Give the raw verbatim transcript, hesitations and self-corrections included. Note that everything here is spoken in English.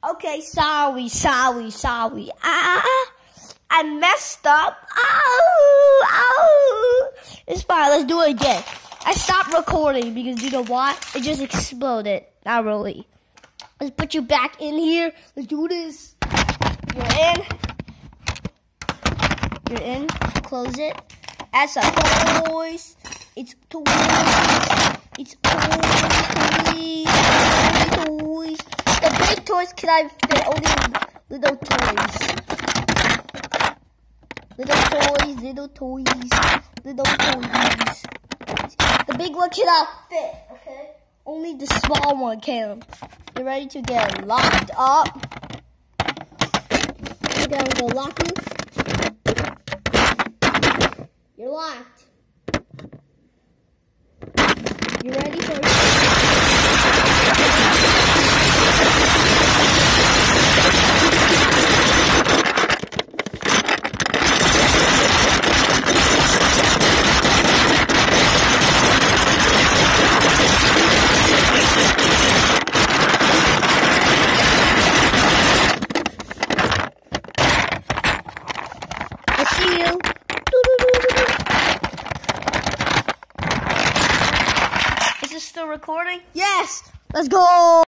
Okay, sorry, sorry, sorry. Ah, I messed up. Ow, ow. It's fine, let's do it again. I stopped recording because you know what? It just exploded. Not really. Let's put you back in here. Let's do this. You're in. You're in. Close it. Add some toys. It's toys. It's toys. Toys. Toys. The big toys can I fit? Only little toys. Little toys. Little toys. Little toys. The big one cannot fit. Okay. Only the small one can. You're ready to get locked up. Okay, I'm gonna lock you. You're locked. You ready for it? I'll see you. Is this still recording? Yes! Let's go!